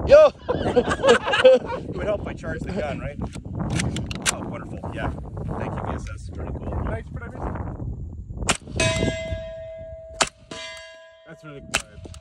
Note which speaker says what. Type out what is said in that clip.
Speaker 1: Yo!
Speaker 2: It would help if I charged the gun, right? Oh, wonderful. Yeah. Thank you, VSS. Pretty cool.
Speaker 3: Thanks for that. That's really quiet.